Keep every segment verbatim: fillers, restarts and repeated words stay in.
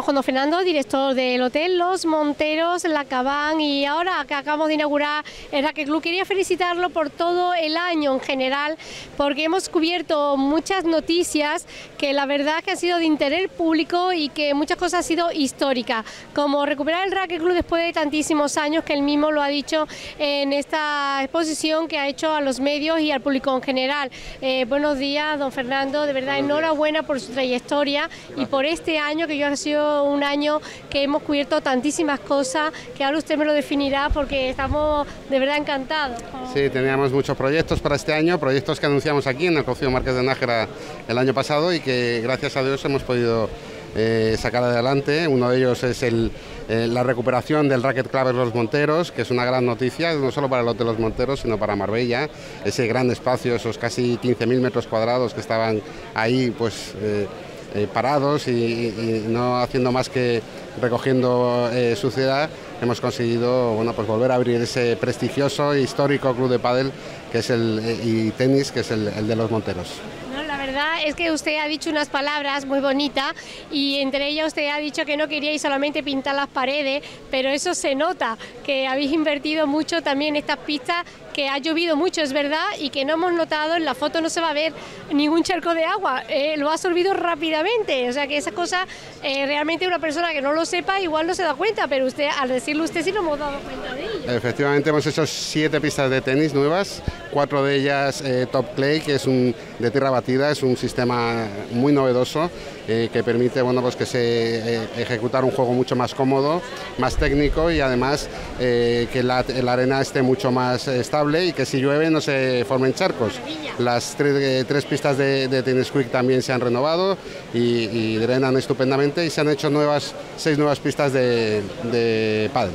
con don Fernando, director del Hotel Los Monteros, La Cabán, y ahora que acabamos de inaugurar el Racket Club, quería felicitarlo por todo el año en general, porque hemos cubierto muchas noticias que la verdad es que han sido de interés público y que muchas cosas han sido históricas, como recuperar el Racket Club después de tantísimos años, que él mismo lo ha dicho en esta exposición que ha hecho a los medios y al público en general. Eh, buenos días, don Fernando, de verdad enhorabuena por su trayectoria. Gracias. Y por este año, que yo ha sido un año que hemos cubierto tantísimas cosas, que ahora usted me lo definirá, porque estamos de verdad encantados. Sí, teníamos muchos proyectos para este año, proyectos que anunciamos aquí en el Cocido Marqués de Nájera el año pasado y que gracias a Dios hemos podido eh, sacar adelante. Uno de ellos es el, eh, la recuperación del Racket Club Los Monteros, que es una gran noticia, no solo para el Hotel Los Monteros, sino para Marbella. Ese gran espacio, esos casi quince mil metros cuadrados que estaban ahí, pues... Eh, Eh, parados y, y no haciendo más que recogiendo eh, suciedad, hemos conseguido bueno, pues volver a abrir ese prestigioso e histórico club de pádel que es el, eh, y tenis, que es el, el de Los Monteros. No, la verdad es que usted ha dicho unas palabras muy bonitas y entre ellas usted ha dicho que no queríais solamente pintar las paredes, pero eso se nota, que habéis invertido mucho también en estas pistas, que ha llovido mucho, es verdad, y que no hemos notado, en la foto no se va a ver ningún charco de agua, eh, lo ha absorbido rápidamente, o sea que esas cosas, eh, realmente una persona que no lo sepa igual no se da cuenta, pero usted, al decirlo usted sí nos hemos dado cuenta de ello. Efectivamente hemos hecho siete pistas de tenis nuevas, cuatro de ellas eh, Top Clay, que es un de tierra batida, es un sistema muy novedoso eh, que permite bueno, pues que se eh, ejecutar un juego mucho más cómodo, más técnico y además eh, que la, la arena esté mucho más estable y que si llueve no se formen charcos. Las tres, eh, tres pistas de, de Tennis Quick también se han renovado y, y drenan estupendamente y se han hecho nuevas, seis nuevas pistas de, de pádel.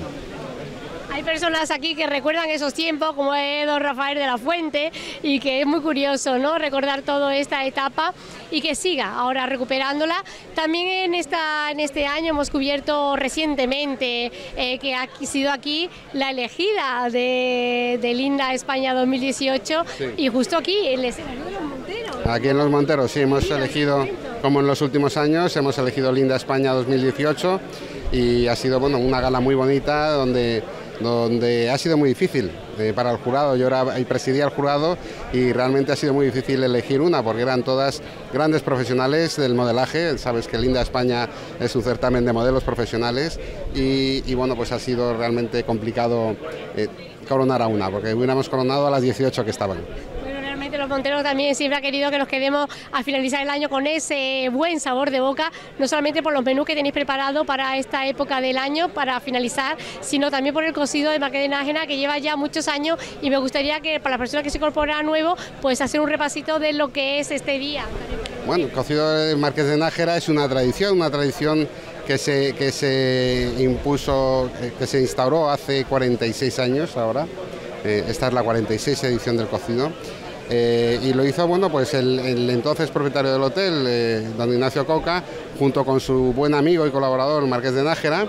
Hay personas aquí que recuerdan esos tiempos, como es don Rafael de la Fuente, y que es muy curioso, ¿no?, recordar toda esta etapa y que siga ahora recuperándola. También en, esta, en este año hemos cubierto recientemente eh, que ha sido aquí la elegida de, de Linda España dos mil dieciocho, sí. Y justo aquí, en el escenario de Los Monteros. Aquí en Los Monteros, sí, hemos elegido, como en los últimos años, hemos elegido Linda España dos mil dieciocho y ha sido bueno, una gala muy bonita donde... donde ha sido muy difícil eh, para el jurado. Yo era, y presidía el jurado y realmente ha sido muy difícil elegir una porque eran todas grandes profesionales del modelaje. Sabes que Linda España es un certamen de modelos profesionales y, y bueno, pues ha sido realmente complicado eh, coronar a una, porque hubiéramos coronado a las dieciocho que estaban. Los Monteros también siempre ha querido que nos quedemos a finalizar el año con ese buen sabor de boca, no solamente por los menús que tenéis preparados para esta época del año, para finalizar, sino también por el cocido de Marqués de Nájera, que lleva ya muchos años, y me gustaría que para las personas que se incorporan nuevo, pues hacer un repasito de lo que es este día. Bueno, el cocido de Marqués de Nájera es una tradición, una tradición que se, que se impuso, que se instauró hace cuarenta y seis años ahora. Eh, esta es la cuarenta y seis edición del cocido. Eh, y lo hizo bueno, pues el, el entonces propietario del hotel, eh, don Ignacio Coca, junto con su buen amigo y colaborador Marqués de Nájera.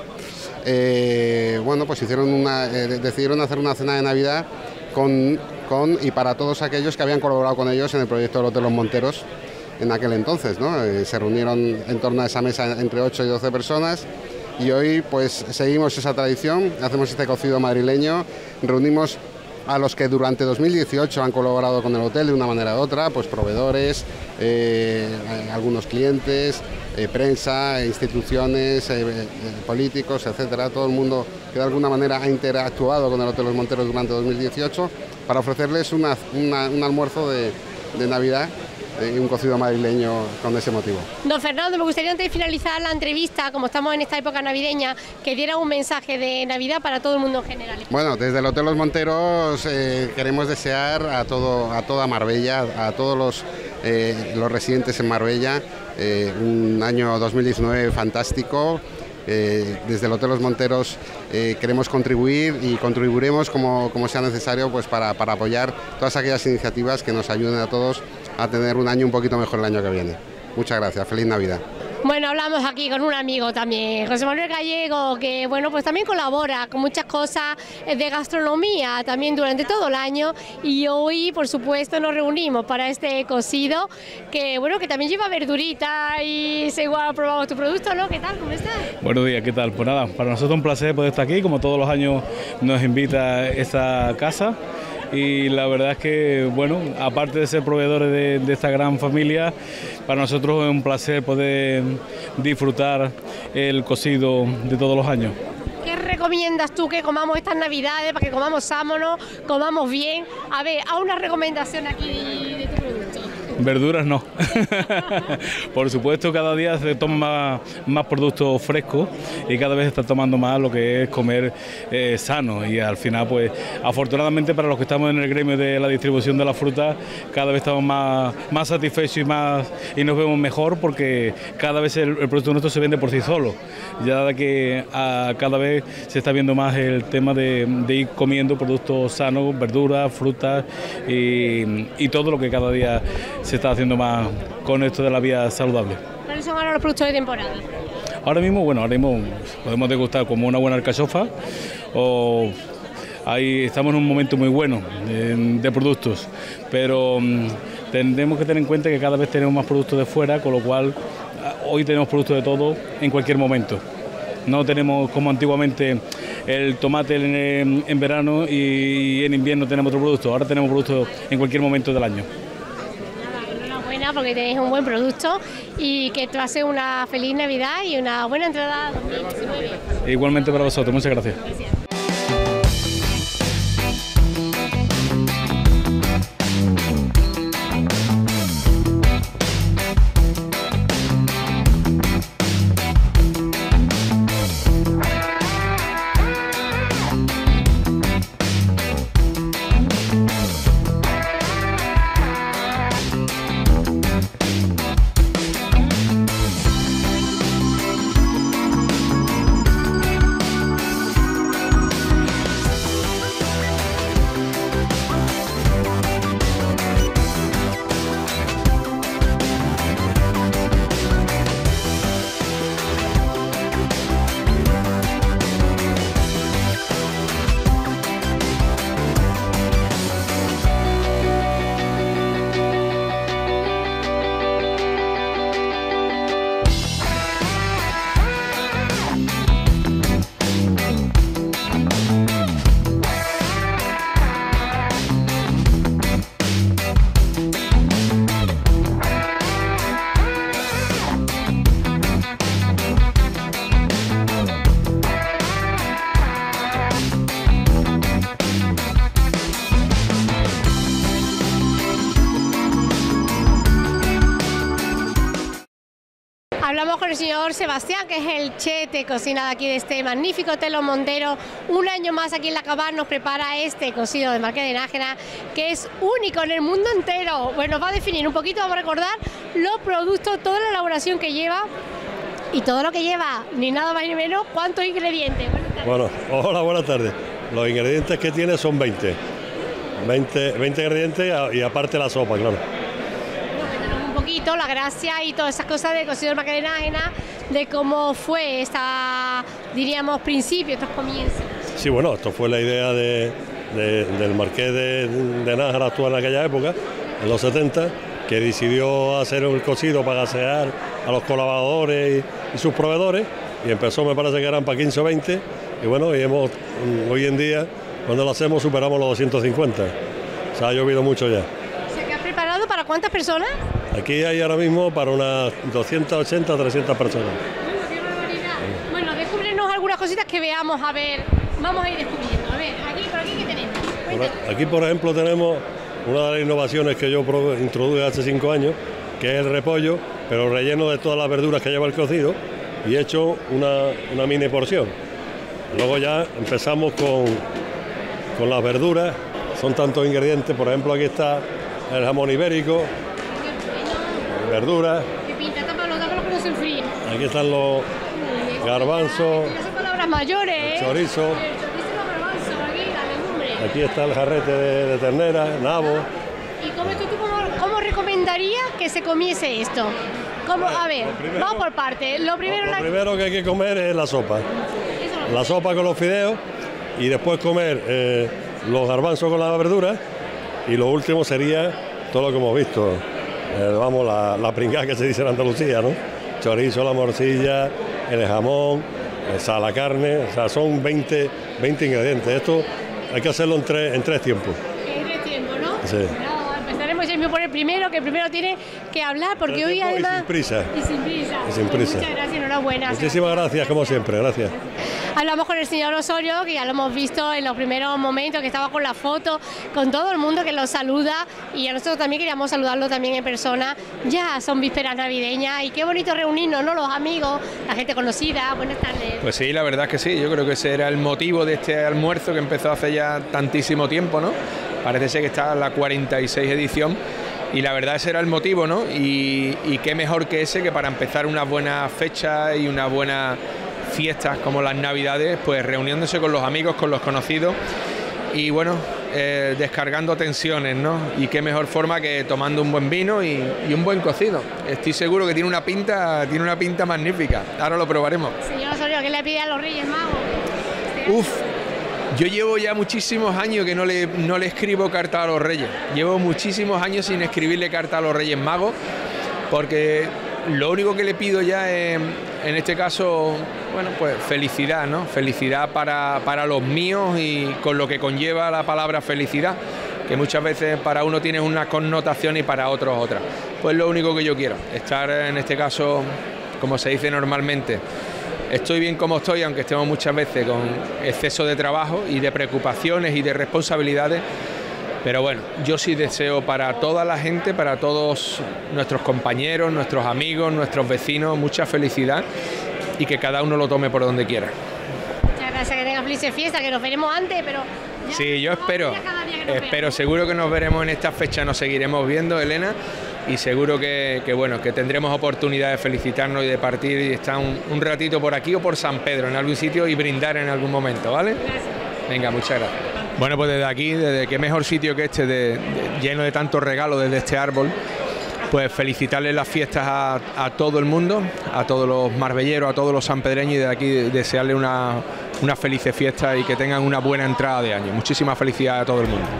Eh, bueno, pues hicieron una, eh, decidieron hacer una cena de Navidad con, con y para todos aquellos que habían colaborado con ellos en el proyecto del Hotel Los Monteros en aquel entonces, ¿no? Eh, se reunieron en torno a esa mesa entre ocho y doce personas y hoy pues seguimos esa tradición, hacemos este cocido madrileño, reunimos a los que durante dos mil dieciocho han colaborado con el hotel de una manera u otra, pues proveedores, eh, algunos clientes, eh, prensa, instituciones, eh, eh, políticos, etcétera. Todo el mundo que de alguna manera ha interactuado con el Hotel Los Monteros durante dos mil dieciocho para ofrecerles una, una, un almuerzo de, de Navidad y un cocido madrileño con ese motivo. Don Fernando, me gustaría antes de finalizar la entrevista, como estamos en esta época navideña, que diera un mensaje de Navidad para todo el mundo en general. Bueno, desde el Hotel Los Monteros eh, queremos desear a, todo, a toda Marbella, a todos los, eh, los residentes en Marbella, eh, un año dos mil diecinueve fantástico. Eh, desde el Hotel Los Monteros eh, queremos contribuir y contribuiremos como, como sea necesario pues para, para apoyar todas aquellas iniciativas que nos ayuden a todos a tener un año un poquito mejor el año que viene. Muchas gracias, feliz Navidad. Bueno, hablamos aquí con un amigo también, José Manuel Gallego, que bueno, pues también colabora con muchas cosas de gastronomía también durante todo el año, y hoy por supuesto nos reunimos para este cocido que bueno, que también lleva verdurita y seguro probamos tu producto, ¿no? ¿Qué tal? ¿Cómo estás? Buenos días, ¿qué tal? Pues nada, para nosotros un placer poder estar aquí, como todos los años nos invita esta casa. Y la verdad es que, bueno, aparte de ser proveedores de, de esta gran familia, para nosotros es un placer poder disfrutar el cocido de todos los años. ¿Qué recomiendas tú que comamos estas navidades para que comamos sano, comamos bien? A ver, haz una recomendación aquí de tu producto. Verduras no. Por supuesto, cada día se toma más, más productos frescos y cada vez se está tomando más lo que es comer eh, sano, y al final, pues afortunadamente para los que estamos en el gremio de la distribución de la fruta, cada vez estamos más, más satisfechos y, más, y nos vemos mejor, porque cada vez el, el producto nuestro se vende por sí solo, ya que a, cada vez se está viendo más el tema de, de ir comiendo productos sanos, verduras, frutas y, y todo lo que cada día se está haciendo más con esto de la vida saludable. ¿Cuáles son ahora los productos de temporada? Ahora mismo, bueno, ahora mismo podemos degustar como una buena alcachofa, o ahí estamos en un momento muy bueno de, de productos, pero um, tendremos que tener en cuenta que cada vez tenemos más productos de fuera, con lo cual hoy tenemos productos de todo en cualquier momento. No tenemos como antiguamente el tomate en, en verano y en invierno tenemos otro producto. Ahora tenemos productos en cualquier momento del año. Porque tenéis un buen producto y que te hace una feliz Navidad y una buena entrada a dos mil diecinueve. Igualmente para vosotros, muchas gracias. Gracias. Hablamos con el señor Sebastián, que es el chef de cocina de aquí de este magnífico Hotel Los Monteros. Un año más aquí en La Cabán nos prepara este cocido de Marqués de Nájera, que es único en el mundo entero. Bueno, nos va a definir un poquito, vamos a recordar los productos, toda la elaboración que lleva y todo lo que lleva, ni nada más ni menos, cuántos ingredientes. Bueno, hola, buenas tardes. Los ingredientes que tiene son veinte. veinte, veinte ingredientes y aparte la sopa, claro. La gracia y todas esas cosas de cocido de Marqués de Nájera, de cómo fue esta, diríamos, principio, estos comienzos. Sí, bueno, esto fue la idea de, de, del Marqués de, de Nájera actual en aquella época, en los setenta, que decidió hacer el cocido para gasear a los colaboradores y, y sus proveedores, y empezó, me parece que eran para quince o veinte, y bueno, y hemos, hoy en día, cuando lo hacemos, superamos los doscientos cincuenta. O sea, ha llovido mucho ya. ¿Se ha preparado para cuántas personas? Aquí hay ahora mismo para unas doscientas ochenta a trescientas personas. ¡Qué barbaridad! Bueno, descúbrenos algunas cositas que veamos, a ver, vamos a ir descubriendo. A ver, aquí, por aquí, ¿qué tenemos? Cuéntanos. Aquí, por ejemplo, tenemos una de las innovaciones que yo introduje hace cinco años, que es el repollo, pero relleno de todas las verduras que lleva el cocido y hecho una, una mini porción. Luego ya empezamos con, con las verduras, son tantos ingredientes, por ejemplo, aquí está el jamón ibérico, verduras. Que pinta, tápalo, tápalo que no se enfríe. Aquí están los garbanzos. Son palabras mayores, ¿eh? Chorizo. El chorizo, los garbanzos, aquí, la legumbre. Aquí está el jarrete de, de ternera, nabo. ¿Y cómo, tú, tú, cómo, cómo recomendarías que se comiese esto? Como, a ver, primero, vamos por partes. Lo primero, lo la... primero que hay que comer es la sopa. La sopa con los fideos y después comer eh, los garbanzos con las verduras y lo último sería todo lo que hemos visto. Eh, vamos, la, la pringada que se dice en Andalucía, ¿no? Chorizo, la morcilla, el jamón, esa, la carne, o sea, son veinte, veinte ingredientes. Esto hay que hacerlo en tres, en tres tiempos. En tres tiempos, ¿no? Sí. No, empezaremos ya por el primero, que el primero tiene que hablar, porque hoy además... Y sin prisa. Y sin prisa. Y sin prisa. Muchas gracias, enhorabuena. Muchísimas gracias, como siempre, gracias. Hablamos con el señor Osorio, que ya lo hemos visto en los primeros momentos, que estaba con la foto, con todo el mundo que lo saluda, y a nosotros también queríamos saludarlo también en persona. Ya son vísperas navideñas y qué bonito reunirnos, ¿no? Los amigos, la gente conocida. Buenas tardes. Pues sí, la verdad es que sí, yo creo que ese era el motivo de este almuerzo que empezó hace ya tantísimo tiempo, ¿no? Parece ser que está en la cuarenta y seis edición. Y la verdad ese era el motivo, ¿no? Y, y qué mejor que ese que para empezar una buena fecha y una buena fiestas como las Navidades, pues reuniéndose con los amigos, con los conocidos y bueno, eh, descargando tensiones, ¿no? Y qué mejor forma que tomando un buen vino y, y un buen cocido. Estoy seguro que tiene una pinta, tiene una pinta magnífica. Ahora lo probaremos. Señor Osorio, ¿qué le pide a los Reyes Magos? Uf, yo llevo ya muchísimos años que no le, no le escribo carta a los Reyes. Llevo muchísimos años sin escribirle carta a los Reyes Magos porque lo único que le pido ya es, en este caso, bueno, pues felicidad, ¿no? Felicidad para, para los míos y con lo que conlleva la palabra felicidad, que muchas veces para uno tiene una connotación y para otros otra. Pues lo único que yo quiero, estar en este caso, como se dice normalmente, estoy bien como estoy, aunque estemos muchas veces con exceso de trabajo y de preocupaciones y de responsabilidades. Pero bueno, yo sí deseo para toda la gente, para todos nuestros compañeros, nuestros amigos, nuestros vecinos, mucha felicidad y que cada uno lo tome por donde quiera. Muchas gracias, que tenga felices fiestas, que nos veremos antes, pero... Ya sí, yo espero, espero, seguro que nos veremos en esta fecha, nos seguiremos viendo, Elena, y seguro que, que bueno, que tendremos oportunidad de felicitarnos y de partir y estar un, un ratito por aquí o por San Pedro, en algún sitio y brindar en algún momento, ¿vale? Gracias. Venga, muchas gracias. Bueno, pues desde aquí, desde qué mejor sitio que este, de, de, lleno de tantos regalos desde este árbol, pues felicitarles las fiestas a, a todo el mundo, a todos los marbelleros, a todos los sanpedreños y desde aquí desearles una, una feliz fiesta y que tengan una buena entrada de año. Muchísima felicidad a todo el mundo.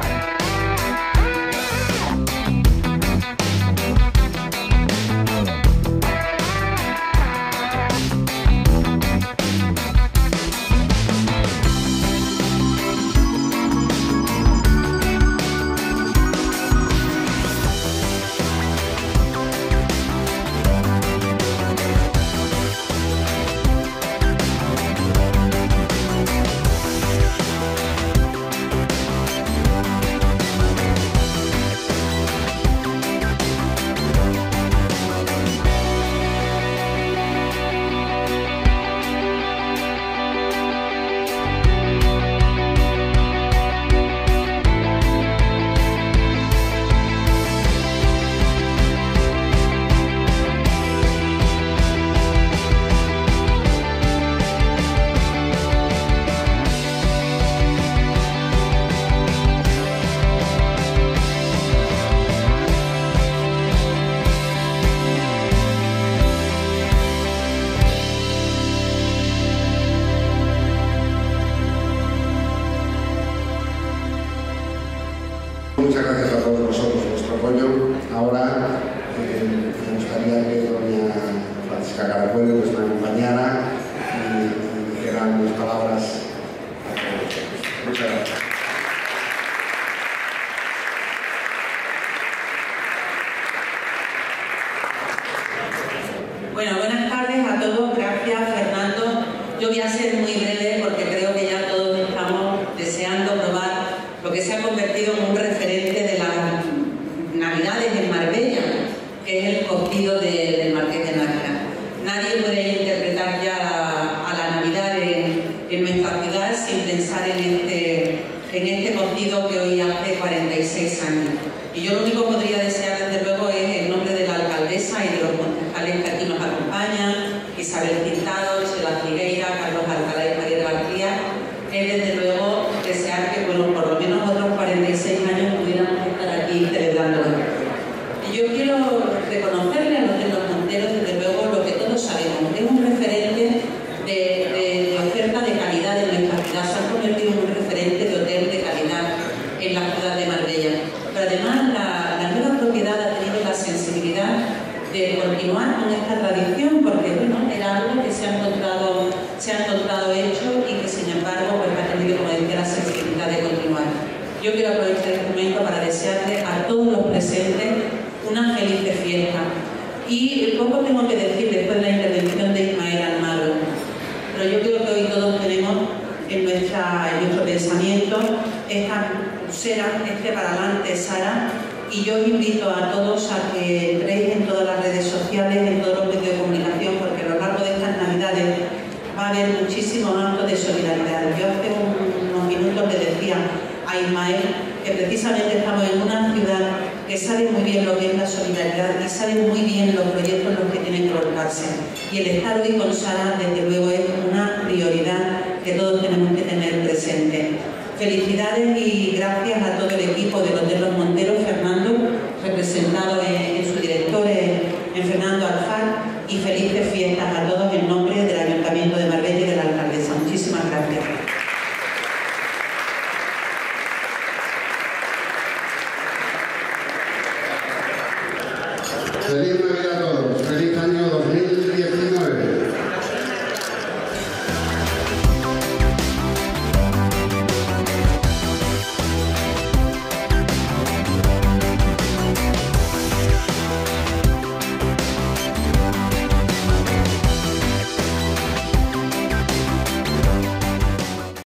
Muchas gracias a todos vosotros por vuestro apoyo. Ahora eh, me gustaría que doña Francisca Caracuello nos acompañara y, y dijera unas palabras a todos vosotros. Muchas gracias. Bueno, buenas tardes a todos. Gracias, Fernando. Yo voy a ser muy breve porque creo que ya todos estamos deseando probar lo que se ha convertido en un referente de las Navidades en Marbella, que es el cocido de, del Marqués de Nájera. Nadie puede interpretar ya a, a la Navidad en, en nuestra ciudad sin pensar en este, en este cocido que hoy hace cuarenta y seis años. Y yo lo único que podría desear, desde luego, es en nombre de la alcaldesa y de los concejales que aquí nos acompañan, Isabel Pintado, Sheila Figueira, Carlos Alcalá y María García, es desde luego desear que, bueno, por lo menos otros cuarenta y seis años pudiéramos estar aquí celebrándolo. Y yo quiero reconocerle a los de los Monteros esta tradición, porque bueno, era algo que se ha encontrado, se ha encontrado hecho y que sin embargo pues, ha tenido, como decía, la sensibilidad de continuar. Yo quiero aprovechar este momento para desearle a todos los presentes una feliz fiesta. Y poco tengo que decir después de la intervención de Ismael Almagro, pero yo creo que hoy todos tenemos en, nuestra, en nuestro pensamiento esta pulsera, este para adelante, Sara, y yo os invito a todos a que entréis en todas las redes sociales, en todos los medios de comunicación, porque a lo largo de estas Navidades va a haber muchísimos actos de solidaridad. Yo hace unos minutos le decía a Ismael que precisamente estamos en una ciudad que sabe muy bien lo que es la solidaridad y sabe muy bien los proyectos en los que tienen que volcarse. Y el estar hoy con Sara, desde luego, es una prioridad que todos tenemos que tener presente. Felicidades y gracias a todo el equipo del Hotel Los Monteros, Fernando, representado en, en su director, en, en Fernando Alfar, y felices fiestas a todos en nombre del Ayuntamiento de Marbella y de la alcaldesa. Muchísimas gracias. Feliz